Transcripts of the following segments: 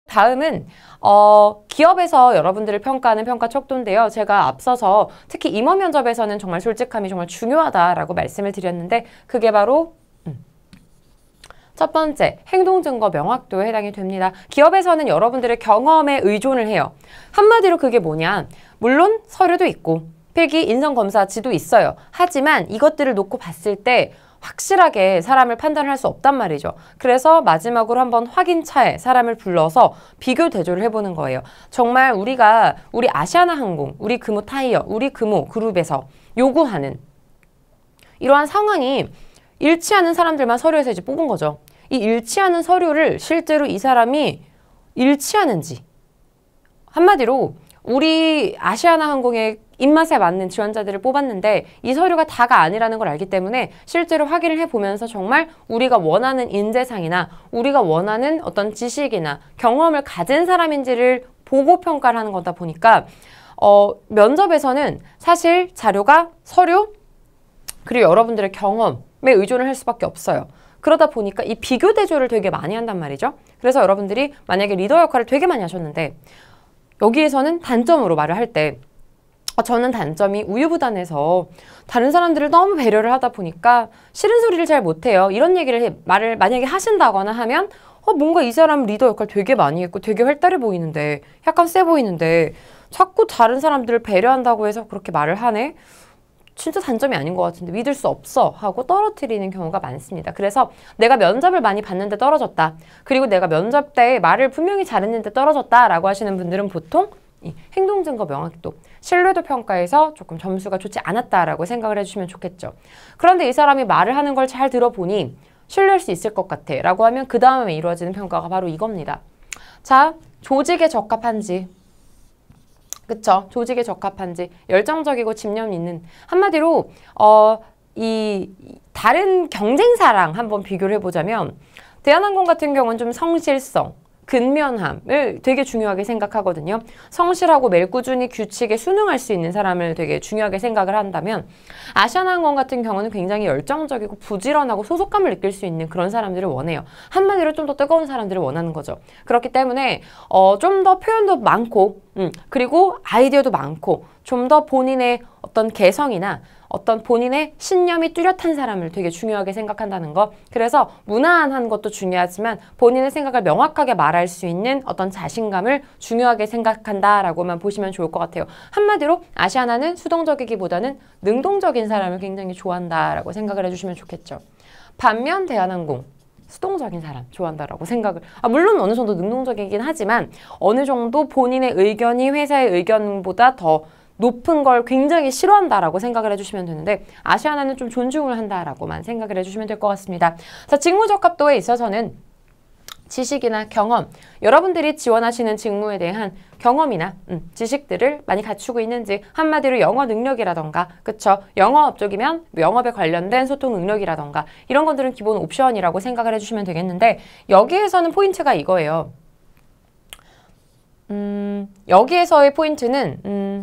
다음은 기업에서 여러분들을 평가하는 평가 척도인데요. 제가 앞서서 특히 임원 면접에서는 정말 솔직함이 정말 중요하다라고 말씀을 드렸는데 그게 바로 첫 번째, 행동증거 명확도에 해당이 됩니다. 기업에서는 여러분들의 경험에 의존을 해요. 한마디로 그게 뭐냐? 물론 서류도 있고 필기 인성검사지도 있어요. 하지만 이것들을 놓고 봤을 때 확실하게 사람을 판단할 수 없단 말이죠. 그래서 마지막으로 한번 확인차에 사람을 불러서 비교 대조를 해보는 거예요. 정말 우리 아시아나항공, 우리 금호 타이어, 우리 금호 그룹에서 요구하는 이러한 상황이 일치하는 사람들만 서류에서 이제 뽑은 거죠. 이 일치하는 서류를 실제로 이 사람이 일치하는지, 한마디로 우리 아시아나항공의 입맛에 맞는 지원자들을 뽑았는데 이 서류가 다가 아니라는 걸 알기 때문에 실제로 확인을 해보면서 정말 우리가 원하는 인재상이나 우리가 원하는 어떤 지식이나 경험을 가진 사람인지를 보고 평가를 하는 거다 보니까 면접에서는 사실 자료가 서류 그리고 여러분들의 경험에 의존을 할 수밖에 없어요. 그러다 보니까 이 비교 대조를 되게 많이 한단 말이죠. 그래서 여러분들이 만약에 리더 역할을 되게 많이 하셨는데 여기에서는 단점으로 말을 할 때 저는 단점이 우유부단해서 다른 사람들을 너무 배려를 하다 보니까 싫은 소리를 잘 못해요. 이런 말을 만약에 하신다거나 하면 뭔가 이 사람 리더 역할 되게 많이 했고 되게 활달해 보이는데 약간 세 보이는데 자꾸 다른 사람들을 배려한다고 해서 그렇게 말을 하네? 진짜 단점이 아닌 것 같은데 믿을 수 없어 하고 떨어뜨리는 경우가 많습니다. 그래서 내가 면접을 많이 봤는데 떨어졌다. 그리고 내가 면접 때 말을 분명히 잘했는데 떨어졌다 라고 하시는 분들은 보통 이 행동증거 명확도, 신뢰도 평가에서 조금 점수가 좋지 않았다라고 생각을 해주시면 좋겠죠. 그런데 이 사람이 말을 하는 걸 잘 들어보니 신뢰할 수 있을 것 같아 라고 하면 그 다음에 이루어지는 평가가 바로 이겁니다. 자, 조직에 적합한지, 그쵸? 조직에 적합한지, 열정적이고 집념 있는, 한마디로 이 다른 경쟁사랑 한번 비교를 해보자면 대한항공 같은 경우는 좀 성실성, 근면함을 되게 중요하게 생각하거든요. 성실하고 매일 꾸준히 규칙에 순응할 수 있는 사람을 되게 중요하게 생각을 한다면 아시아나항공 같은 경우는 굉장히 열정적이고 부지런하고 소속감을 느낄 수 있는 그런 사람들을 원해요. 한마디로 좀 더 뜨거운 사람들을 원하는 거죠. 그렇기 때문에 좀 더 표현도 많고 그리고 아이디어도 많고 좀 더 본인의 어떤 개성이나 어떤 본인의 신념이 뚜렷한 사람을 되게 중요하게 생각한다는 거. 그래서 무난한 것도 중요하지만 본인의 생각을 명확하게 말할 수 있는 어떤 자신감을 중요하게 생각한다라고만 보시면 좋을 것 같아요. 한마디로 아시아나는 수동적이기보다는 능동적인 사람을 굉장히 좋아한다라고 생각을 해주시면 좋겠죠. 반면 대한항공 수동적인 사람 좋아한다라고 생각을 물론 어느 정도 능동적이긴 하지만 어느 정도 본인의 의견이 회사의 의견보다 더 높은 걸 굉장히 싫어한다라고 생각을 해주시면 되는데 아시아나는 좀 존중을 한다라고만 생각을 해주시면 될 것 같습니다. 자, 직무적합도에 있어서는 지식이나 경험, 여러분들이 지원하시는 직무에 대한 경험이나 지식들을 많이 갖추고 있는지, 한마디로 영어 능력이라던가, 그쵸? 영어업 쪽이면 영업에 관련된 소통 능력이라던가 이런 것들은 기본 옵션이라고 생각을 해주시면 되겠는데 여기에서는 포인트가 이거예요. 여기에서의 포인트는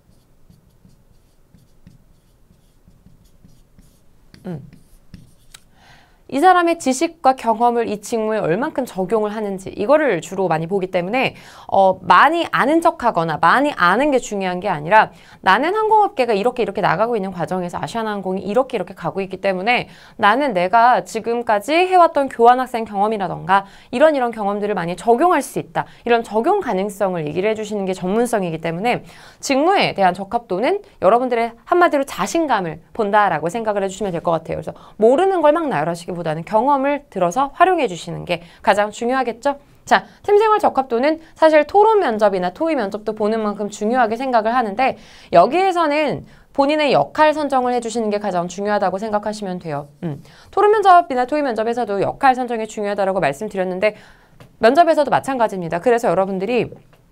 이 사람의 지식과 경험을 이 직무에 얼만큼 적용을 하는지 이거를 주로 많이 보기 때문에 많이 아는 척하거나 많이 아는 게 중요한 게 아니라 나는 항공업계가 이렇게 나가고 있는 과정에서 아시아나항공이 이렇게 가고 있기 때문에 나는 내가 지금까지 해왔던 교환학생 경험이라던가 이런 경험들을 많이 적용할 수 있다. 이런 적용 가능성을 얘기를 해주시는 게 전문성이기 때문에 직무에 대한 적합도는 여러분들의 한마디로 자신감을 본다라고 생각을 해주시면 될 것 같아요. 그래서 모르는 걸 막 나열하시기보다 보다는 경험을 들어서 활용해 주시는 게 가장 중요하겠죠? 자, 팀생활 적합도는 사실 토론 면접이나 토의 면접도 보는 만큼 중요하게 생각을 하는데 여기에서는 본인의 역할 선정을 해주시는 게 가장 중요하다고 생각하시면 돼요. 토론 면접이나 토의 면접에서도 역할 선정이 중요하다고 말씀드렸는데 면접에서도 마찬가지입니다. 그래서 여러분들이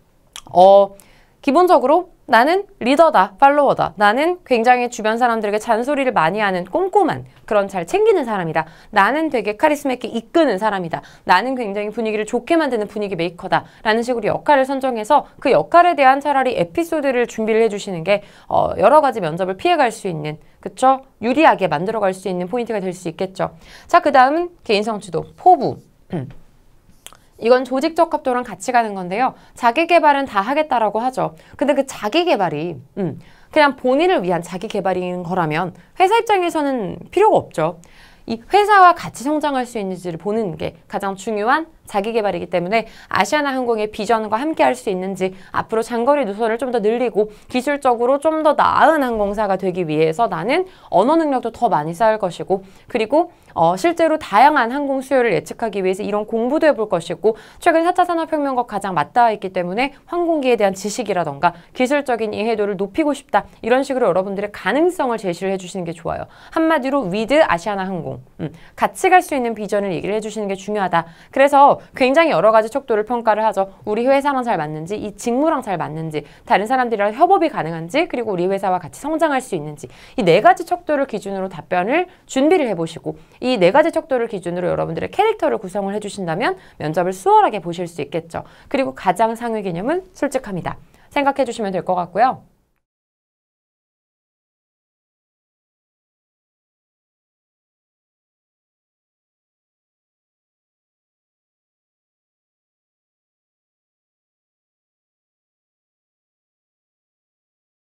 기본적으로 나는 리더다, 팔로워다. 나는 굉장히 주변 사람들에게 잔소리를 많이 하는 꼼꼼한 그런 잘 챙기는 사람이다. 나는 되게 카리스마 있게 이끄는 사람이다. 나는 굉장히 분위기를 좋게 만드는 분위기 메이커다. 라는 식으로 역할을 선정해서 그 역할에 대한 차라리 에피소드를 준비를 해주시는 게 여러 가지 면접을 피해갈 수 있는, 그쵸? 유리하게 만들어갈 수 있는 포인트가 될 수 있겠죠. 자, 그 다음은 개인 성취도, 포부. 이건 조직적 협동랑 같이 가는 건데요. 자기 개발은 다 하겠다라고 하죠. 근데 그 자기 개발이 그냥 본인을 위한 자기 개발인 거라면 회사 입장에서는 필요가 없죠. 이 회사와 같이 성장할 수 있는지를 보는 게 가장 중요한 자기 개발이기 때문에 아시아나항공의 비전과 함께 할 수 있는지, 앞으로 장거리 노선을 좀 더 늘리고 기술적으로 좀 더 나은 항공사가 되기 위해서 나는 언어 능력도 더 많이 쌓을 것이고, 그리고 실제로 다양한 항공 수요를 예측하기 위해서 이런 공부도 해볼 것이고, 최근 4차 산업혁명과 가장 맞닿아 있기 때문에 항공기에 대한 지식이라던가 기술적인 이해도를 높이고 싶다, 이런 식으로 여러분들의 가능성을 제시를 해주시는 게 좋아요. 한마디로 위드 아시아나항공, 같이 갈 수 있는 비전을 얘기를 해주시는 게 중요하다. 그래서 굉장히 여러 가지 척도를 평가를 하죠. 우리 회사랑 잘 맞는지, 이 직무랑 잘 맞는지, 다른 사람들이랑 협업이 가능한지, 그리고 우리 회사와 같이 성장할 수 있는지, 이 네 가지 척도를 기준으로 답변을 준비를 해보시고, 이 네 가지 척도를 기준으로 여러분들의 캐릭터를 구성을 해주신다면 면접을 수월하게 보실 수 있겠죠. 그리고 가장 상위 개념은 솔직함이다. 생각해 주시면 될 것 같고요.